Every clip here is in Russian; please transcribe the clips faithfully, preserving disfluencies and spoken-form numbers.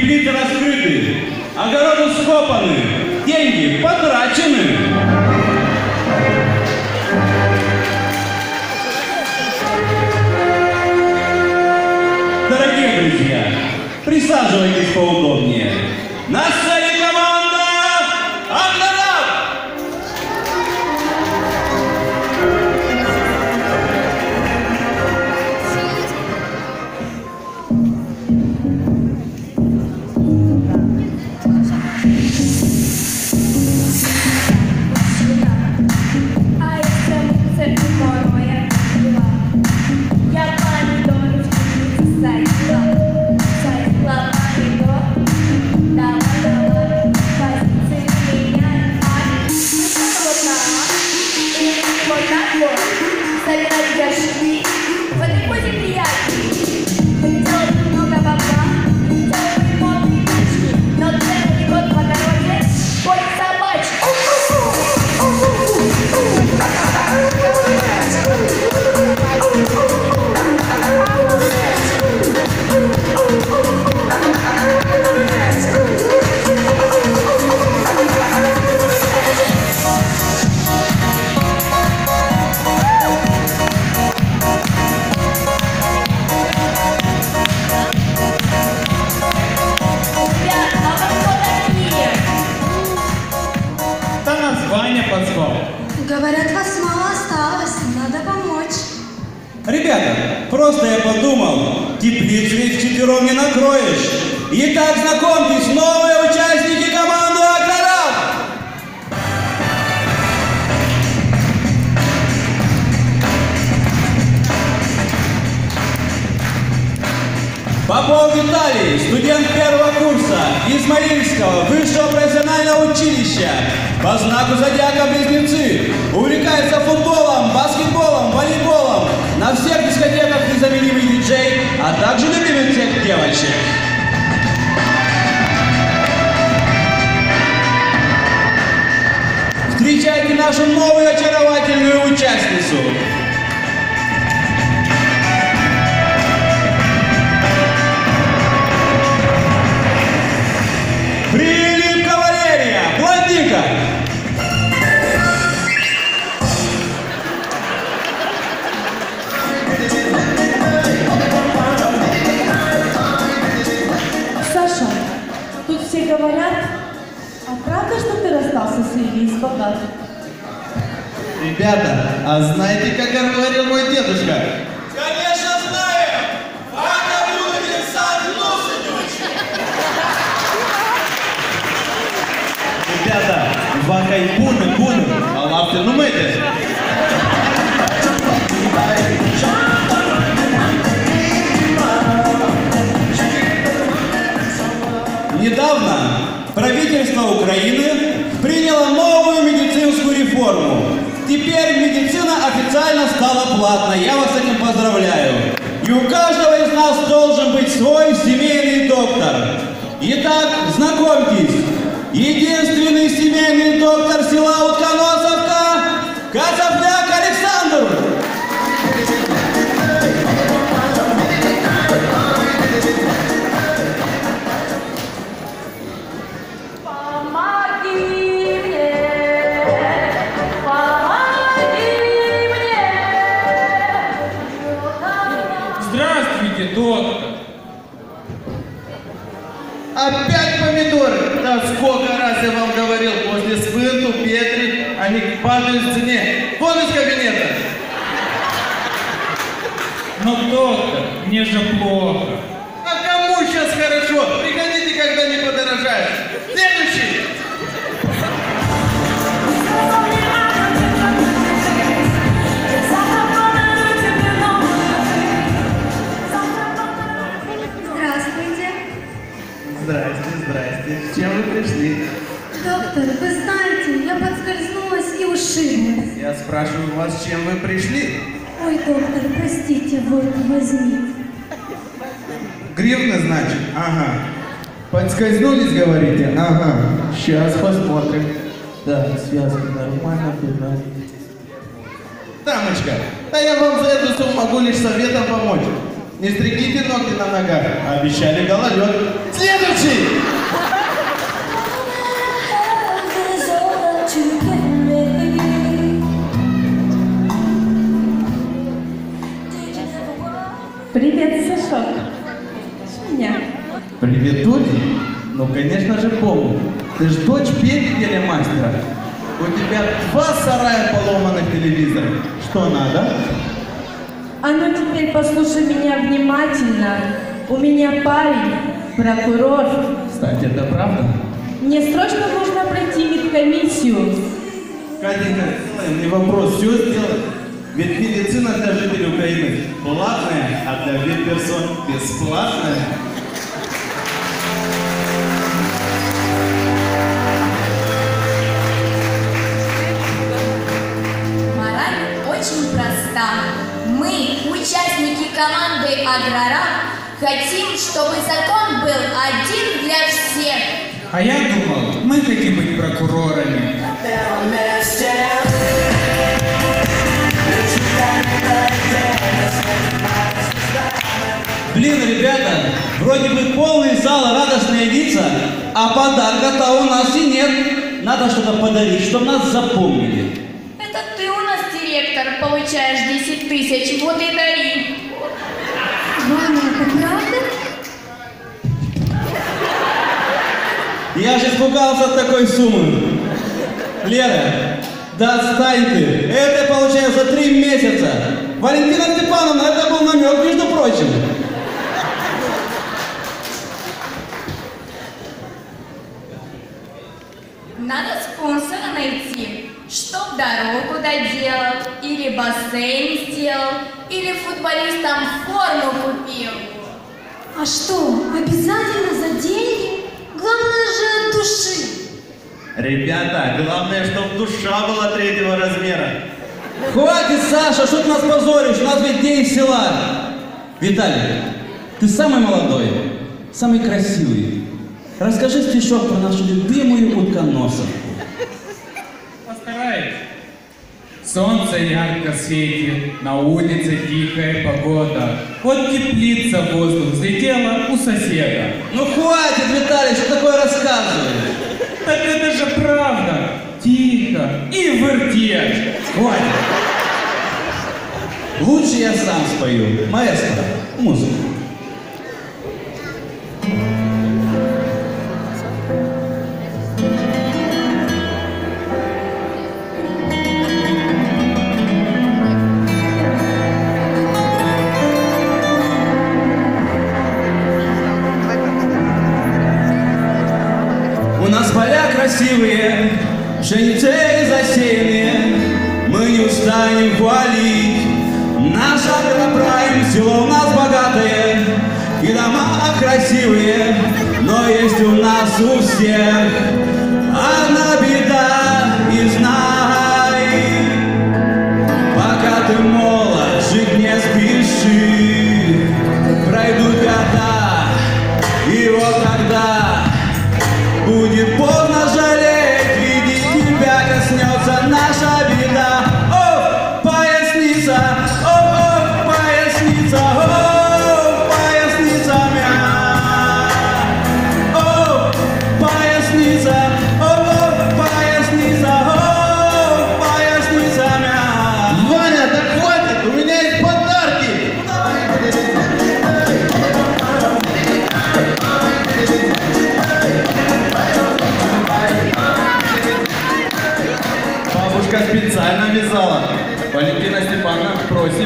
теплицы раскрыты, огороды скопаны, деньги потрачены. Дорогие друзья, присаживайтесь поудобнее. На сцене команда «Акваланг». Говорят, вас мало осталось, надо помочь. Ребята, просто я подумал, теплицу ведь вчетвером не накроешь. Итак, знакомьтесь, новые участники команды «Акваланг». Попов Виталий, студент первого курса Измаильского высшего профессионального училища. По знаку зодиака Близнецы. Увлекается футболом, баскетболом, волейболом. На всех дискотеках незаменимый диджей, а также любимый всех девочек. Встречайте нашу новую очаровательную участницу. Прилипка Валерия, блондинка. Саша, тут все говорят, а правда, что ты расстался с Лилией из богатых? Ребята, а знаете, как говорил мой дедушка? Конечно знаю! Вака будет сам лошадь. Ребята, вакай буны, буны, а лапты ну мыты. Недавно правительство Украины приняло новую медицинскую реформу. Теперь медицина официально стала платной. Я вас с этим поздравляю. И у каждого из нас должен быть свой семейный доктор. Итак, знакомьтесь. Единственный семейный доктор села Утконосовка Кацапляк Александр. Здравствуйте, доктор. Опять помидоры? Да сколько раз я вам говорил, после свинту, петри, они падают в цене. Вон из кабинета. Но, доктор, мне же плохо. А кому сейчас хорошо? Приходите, когда не подорожает. Следующий. Здравствуйте. Здрасте, здрасте. С чем вы пришли? Доктор, вы знаете, я подскользнулась и ушиблась. Я спрашиваю вас, с чем вы пришли? Ой, доктор, простите, вот, возьмите. Гривны, значит? Ага. Подскользнулись, говорите? Ага. Сейчас посмотрим. Да, связка нормально, да. Дамочка, да я вам за эту сумму могу лишь советом помочь. Не стригите ногти на ногах. Обещали гололед. Следующий! Привет, Сашок. Меня. Привет, Туди. Ну, конечно же, помню. Ты ж дочь Пети телемастера. У тебя два сарая поломанных телевизоров. Что надо? А ну теперь послушай меня внимательно. У меня парень, прокурор. Кстати, это правда? Мне срочно нужно пройти медкомиссию. Катенька, не вопрос, все сделать. Ведь медицина для жителей Украины платная, а для ветперсон бесплатная. Мораль очень проста. Мы, участники команды «Аграра», хотим, чтобы закон был один для всех. А я думал, мы хотим быть прокурорами. Блин, ребята, вроде бы полный зал, радостные лица, а подарка-то у нас и нет. Надо что-то подарить, чтобы нас запомнили. Это ты у нас, директор, получаешь десять тысяч, вот и дари. Ваня, это правда? Я же испугался от такой суммы. Лера, да отстань ты. Это получается за три месяца. Валентина Степановна, это был намек, между прочим. Надо спонсора найти, чтоб дорогу доделал, или бассейн сделал, или футболистам форму купил. А что, обязательно за деньги? Главное же от души. Ребята, главное, чтобы душа была третьего размера. Хватит, Саша, что ты нас позоришь? У нас ведь день села. Виталий, ты самый молодой, самый красивый. Расскажи стишок про нашу любимую утконосовку. Постараюсь. Солнце ярко светит, на улице тихая погода. Вот теплица в воздух взлетела у соседа. Ну хватит, Виталий, что такое рассказываешь? Так это же правда. Тихо и вертешь. Хватит. Лучше я сам спою. Маэстро, музыку. У нас поля красивые, пшеницей засеянные, мы не устанем хвалить. Наш агропройм, село у нас богатое, и дома красивые, но есть у нас у всех одна беда, и знай, пока ты молод, жить не спеши, пройдут года, и вот тогда будет поздно жалеть, видеть тебя коснется наша беда. О, поясница, о, о, поясница, о, поясница мя. О, поясница, о, о, поясница, о, поясница мя. Ваня, так хватит, у меня есть подарки. Бабушка специально вязала. Валентина Степановна, просим.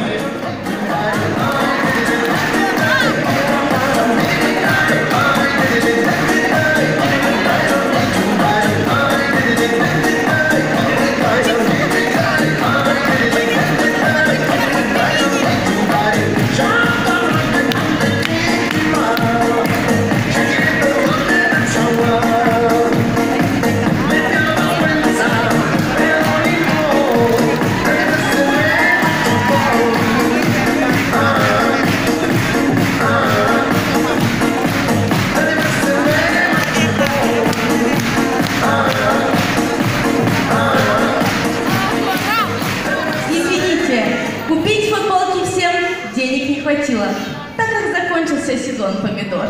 хватило, так как закончился сезон помидор.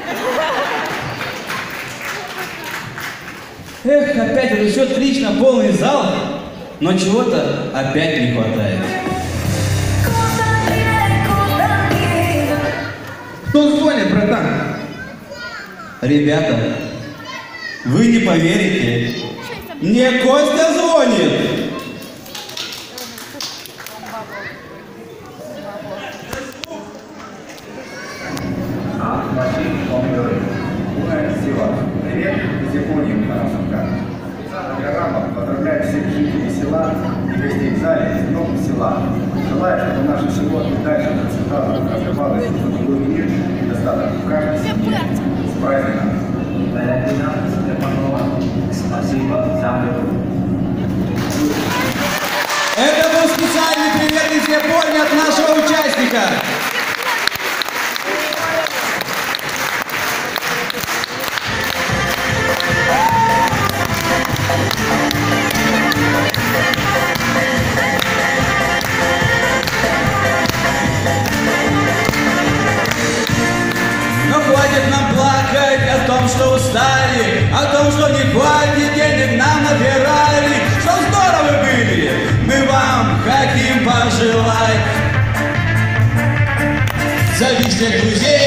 Эх, опять это все отлично, полный зал, но чего-то опять не хватает. Кто звонит, братан? Ребята, вы не поверите, мне Костя звонит. Привет из Японии, Тарасовка. Программа поздравляет всех жителей села и гостей в зале с новым села. Желаю, чтобы наше село и дальше процветало, развивалось в другой мир и достаток в каждой семье. С праздником! Спасибо за Это был специальный привет из Японии от нашего участника. Но хватит нам плакать о том, что устали, о том, что не хватит денег нам на Феррари. Что здорово были, мы вам хотим пожелать. Зови всех друзей.